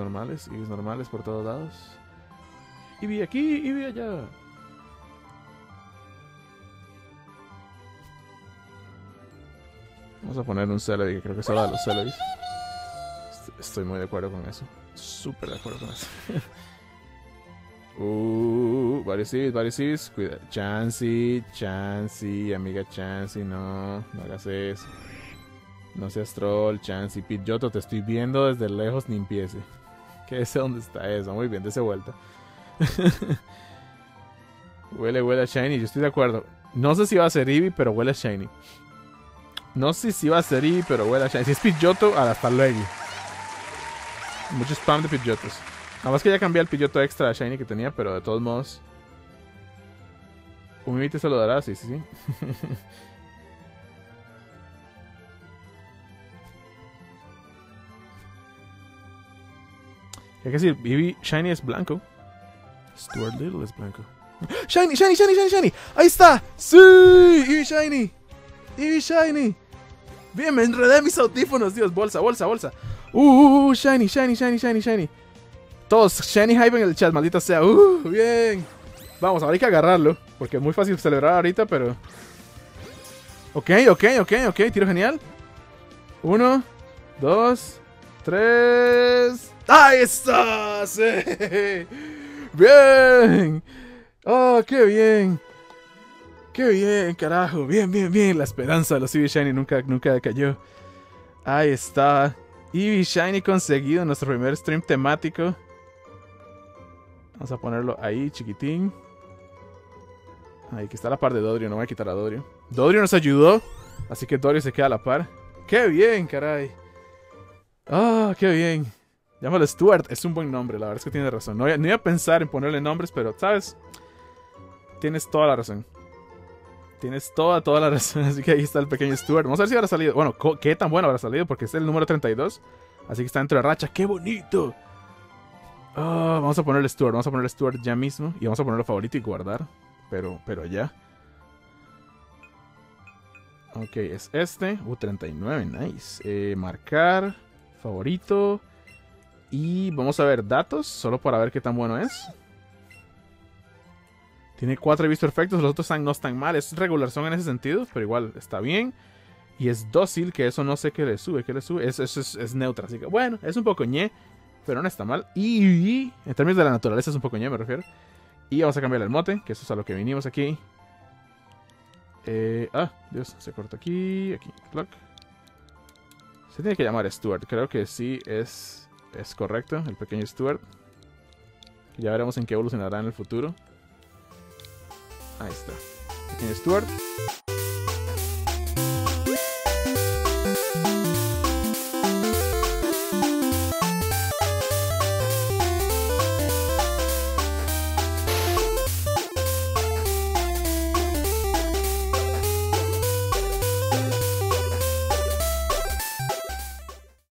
normales por todos lados. Eevee aquí, Eevee allá. Vamos a poner un Celebi, que creo que es hora de los Celebis. Estoy muy de acuerdo con eso. Súper de acuerdo con eso. Varios Eevees. Cuida. Chansey, amiga Chansey, no hagas eso. No seas troll, Chansey. Pidgeotto, te estoy viendo desde lejos, ni empiece. ¿Qué sé dónde está eso? Muy bien, dése vuelta. Huele a Shiny, yo estoy de acuerdo. No sé si va a ser Eevee, pero huele a Shiny. No sé si va a ser Eevee, pero huele a Shiny. Si es Pidgeotto, hasta luego. Mucho spam de Pidgeottos. Nada más que ya cambié el Pidgeotto extra a Shiny que tenía, pero de todos modos. Un Eevee te se lo dará, sí. Hay que decir, Eevee Shiny es blanco. Stuart Little es blanco. ¡Shiny! ¡Ahí está! ¡Sí! Eevee Shiny. Bien, me enredé mis audífonos, Dios. Bolsa. Shiny. Todos, Shiny Hype en el chat, maldita sea. Bien. Vamos, ahora hay que agarrarlo. Porque es muy fácil celebrar ahorita, pero... Ok. Tiro genial. 1, 2, 3... ¡Ahí está! ¡Sí! ¡Bien! ¡Oh, qué bien! ¡Qué bien, carajo! Bien. La esperanza de los Eevee Shiny nunca decayó. Ahí está. Eevee Shiny conseguido, nuestro primer stream temático. Vamos a ponerlo ahí, chiquitín. Ahí que está la par de Dodrio, no voy a quitar a Dodrio. Dodrio nos ayudó, así que Dodrio se queda a la par. ¡Qué bien, caray! ¡Ah, qué bien! Llámalo Stuart, es un buen nombre, la verdad es que tiene razón. No iba a pensar en ponerle nombres, pero, ¿sabes? Tienes toda la razón. Tienes toda la razón, así que ahí está el pequeño Stuart. Vamos a ver si habrá salido. Bueno, qué tan bueno habrá salido, porque es el número 32. Así que está dentro de racha. ¡Qué bonito! Vamos a ponerle Stuart ya mismo. Y vamos a ponerlo favorito y guardar. Pero ya. Ok, es este. 39, nice. Marcar. Favorito. Y vamos a ver datos, solo para ver qué tan bueno es. Tiene 4 Eevees perfectos, los otros no están mal. Es regular son en ese sentido, pero igual está bien. Y es dócil, que eso no sé qué le sube. Es neutra, así que bueno, es un poco ñe, pero no está mal. Y en términos de la naturaleza es un poco ñe, me refiero. Y vamos a cambiar el mote, que eso es a lo que vinimos aquí. Dios, se corta aquí, clock. Se tiene que llamar Stuart, creo que sí es correcto, el pequeño Stuart. Ya veremos en qué evolucionará en el futuro. Ahí está, pequeño Stuart.